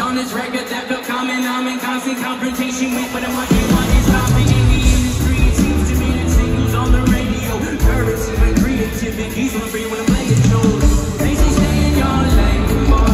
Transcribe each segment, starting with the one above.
on this record that felt common. I'm in constant confrontation with what I'm watching. What is stopping in the industry? It seems to me that singles on the radio. Currency and creativity's for free when I'm playing shows. They say stay in your lane, boy.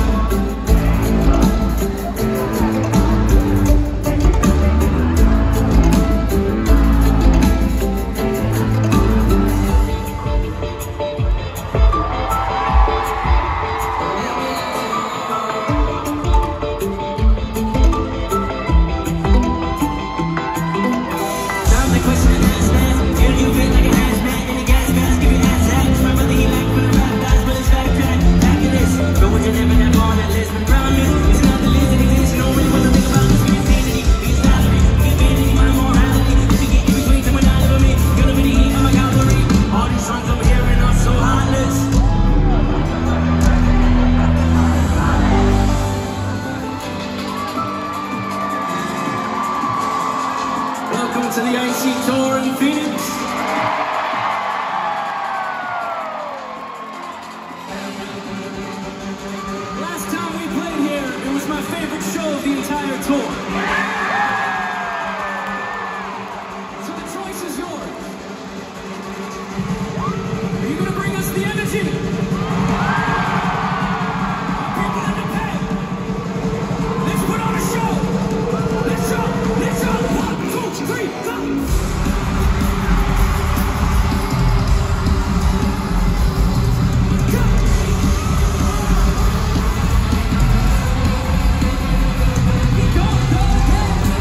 Welcome to the AC Tour in Phoenix. Last time we played here, it was my favorite show of the entire tour. So the choice is yours. Are you going to bring us the energy? People in the pay. Let's put on a show. Let's go. 1, 2, 3, 4. Go, go, go.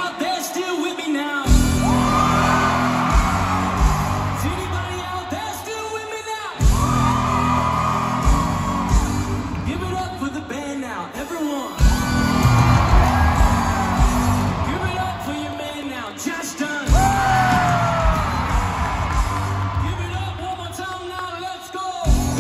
out there still with me now? Is anybody out there still with me now? Give it up for the band now, everyone. Give it up for your man now, Josh Dunn. Give it up one more time now, let's go.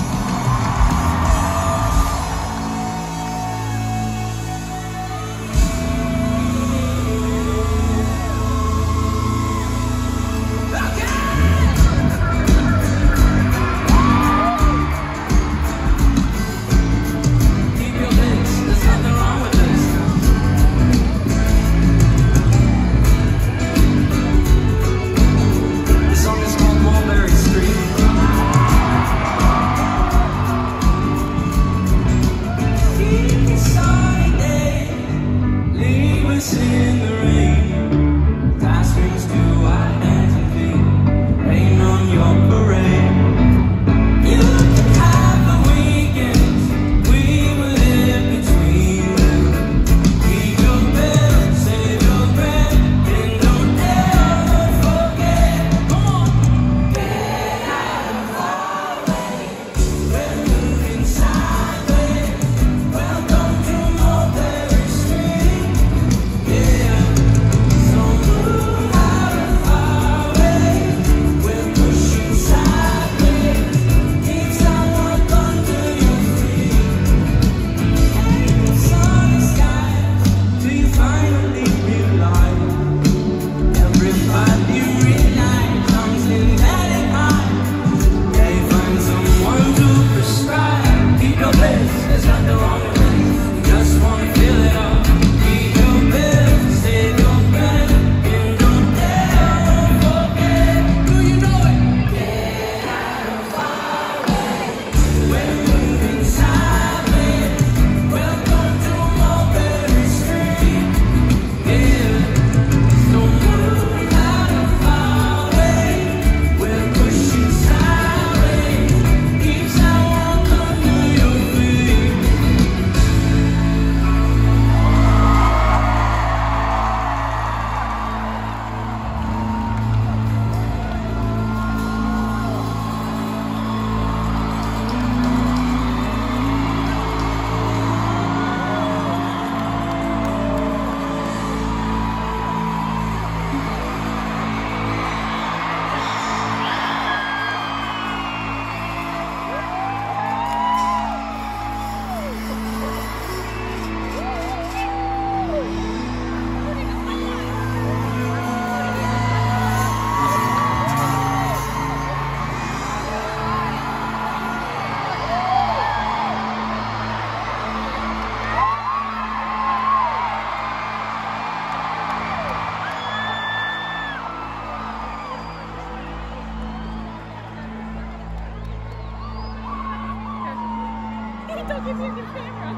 Don't give me the camera.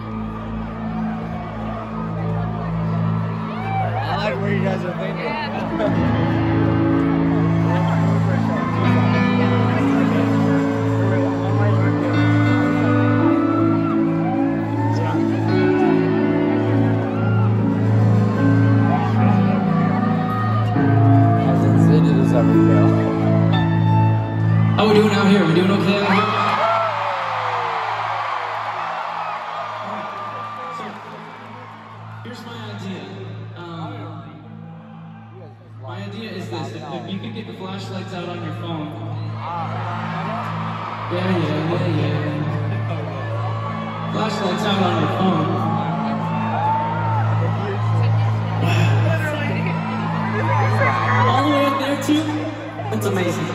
I like where you guys are thinking. How we doing out here? We doing okay out here? Here's my idea. My idea is this: if you could get the flashlights out on your phone. Yeah. Flashlights out on your phone. All the way up there too. That's amazing.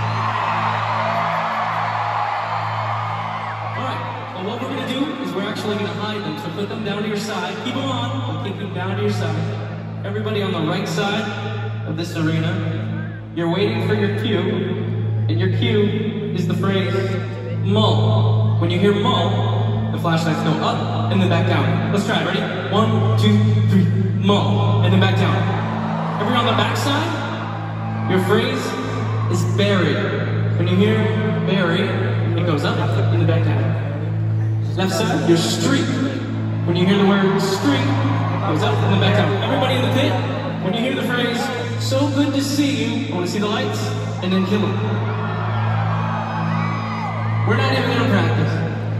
Well, what we're going to do is we're actually going to hide them. So put them down to your side. Keep them on. We'll keep them down to your side. Everybody on the right side of this arena, you're waiting for your cue. And your cue is the phrase, mull. When you hear mull, the flashlights go up and then back down. Let's try it. Ready? 1, 2, 3, mull. And then back down. Everyone on the back side, your phrase is bury. When you hear bury, it goes up and then back down. Left side, your streak. When you hear the word streak, it goes up and then back down. Everybody in the pit, good to see you. I want to see the lights, and then kill them. We're not even gonna practice.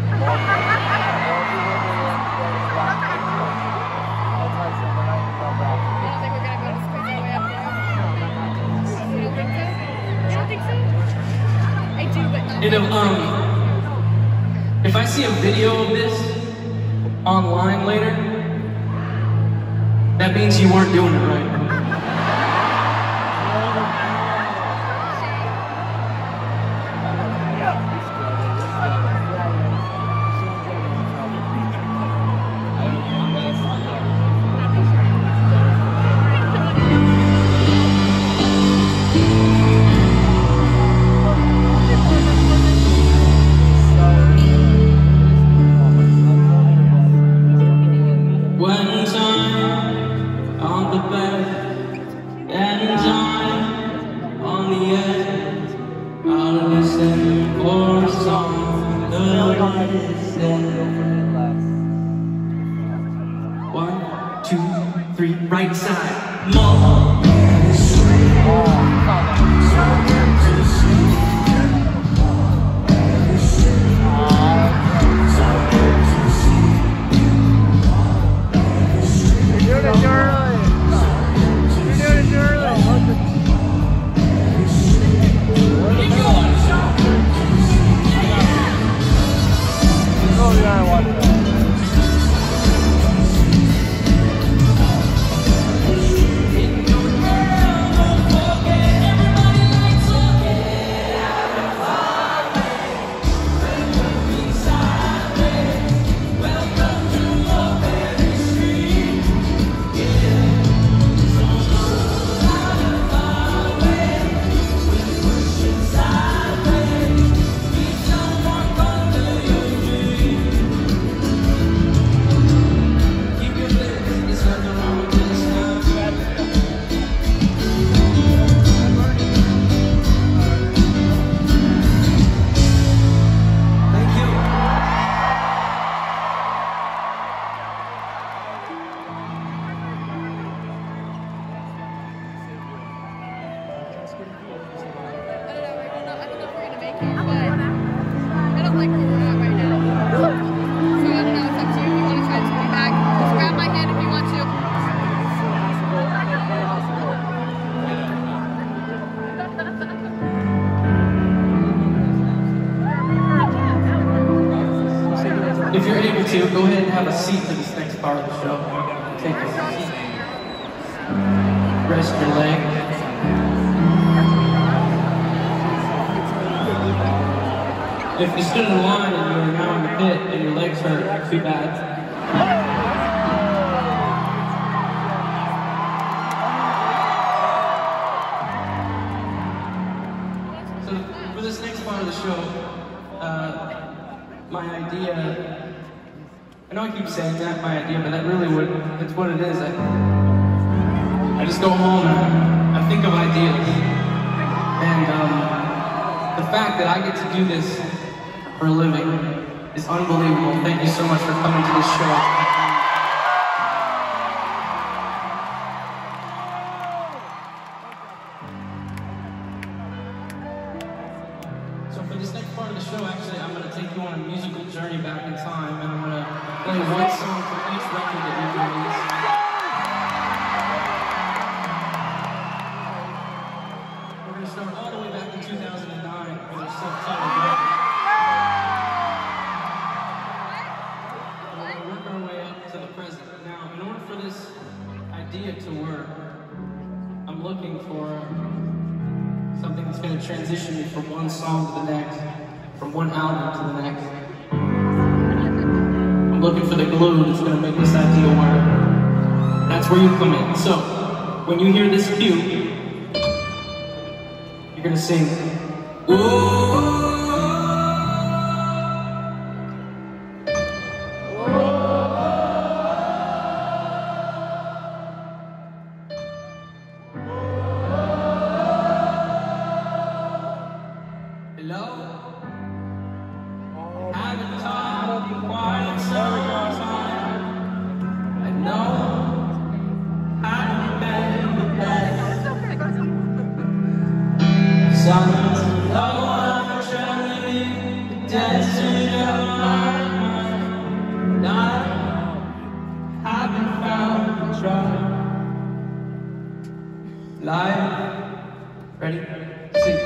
You know, if I see a video of this online later, that means you weren't doing it right. One, two, three, right side. More. If you're able to, go ahead and have a seat for this next part of the show. Take a seat. Rest your leg. If you stood in line and you're now in the pit and your legs hurt, too bad. So for this next part of the show, my idea, I know I keep saying that, my idea, but that's what it is. I just go home and I think of ideas. And the fact that I get to do this for a living is unbelievable. Thank you so much for coming to this show. So for this next part of the show, actually, I'm going to take you on a musical journey back in time, and I'm going to play one song for each record that we've released. We're going to start all the way back in 2009 with our self-titled record. We're going to work our way up to the present. Now, in order for this idea to work, I'm looking for something that's going to transition me from one song to the next, from one album to the next. I'm looking for the glue that's going to make this idea work. That's where you come in. So, when you hear this cue, you're going to sing, "Ooh." Live. Ready? Sing.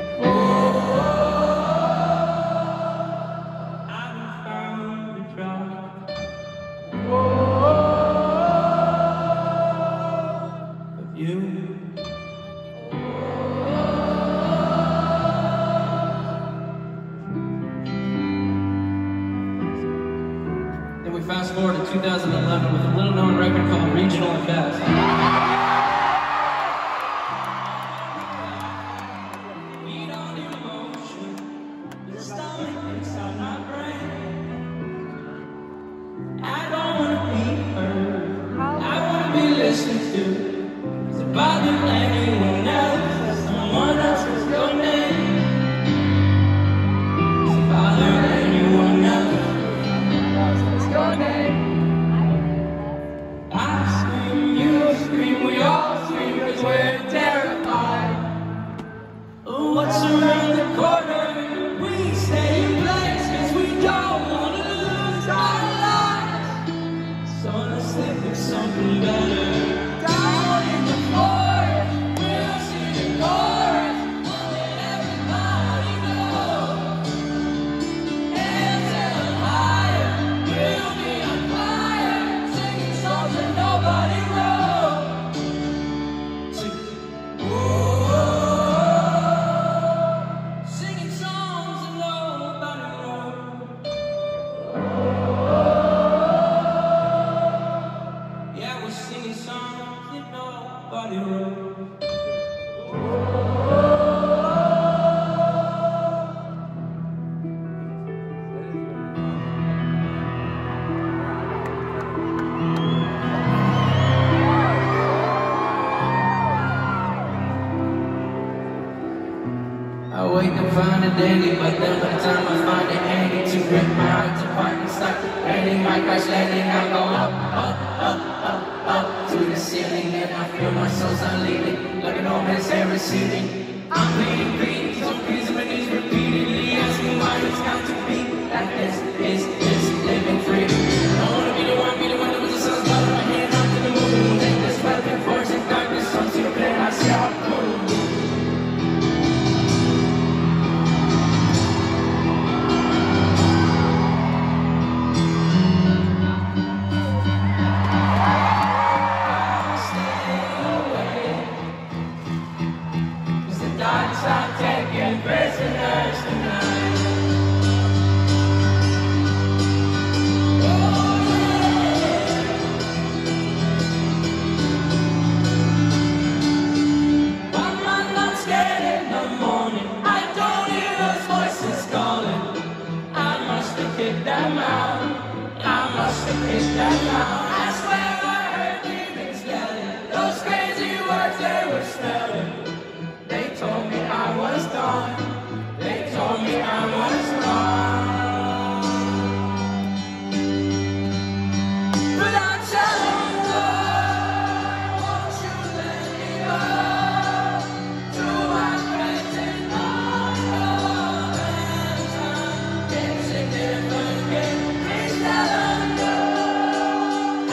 Then we fast forward to 2011 with a little known record called Regional at Best. Listened to to bother anyone else, someone else's your name. To bother anyone else, your name. I scream, you scream, we all scream because we're terrified of what's around the corner. We stay in place because we don't want to lose our lives. So let's think of something better. I wake and find it daily, but then by the time I find it handy to rip my heart apart and start raining, my crash landing, I go up, up, up, up, up to the ceiling, and I feel my soul's unleading, like an old man's hair receding. I'm bleeding, bleeding, so please my knees repeatedly asking why it's got to be like this. Is living free? I wanna be the one that was the sun's blood in my hand, out to the moon, take this weapon, force in darkness, on to your plan, I see how it moves. I'm taking prisoners tonight. Oh, yeah. I'm not scared in the morning. I don't hear those voices calling. I must have kicked them out. I must have kicked them out. I swear I heard demons yelling. Those crazy words they were spelling. They told me I was gone. They told me I was wrong. But I'm telling you, won't you let me go? To my friends in London, it's a different game. Please tell them no.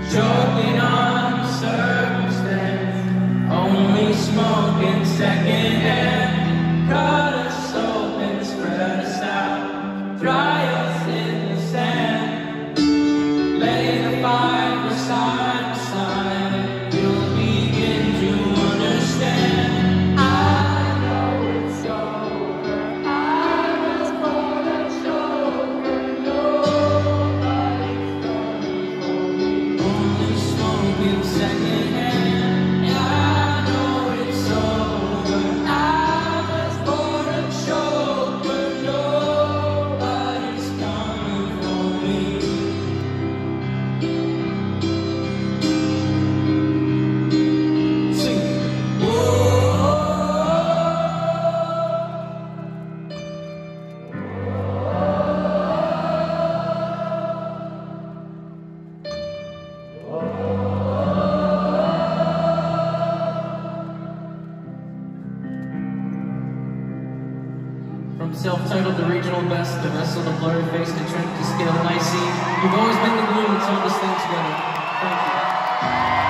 Choking on circumstance, only smoking secondhand. Cut us open, spread us out, dry us in the sand. Lay the Bible side by side, you'll begin to understand. I know it's over, I was born a choker. Nobody's coming for me, only smoking secondhand. I know it's over, I was born a choker. Nobody's coming for me. Sing. From self-titled to regional best, the rest of the blurry face, the trend to scale and I see. You've always been the glue that's held this thing together. Thank you.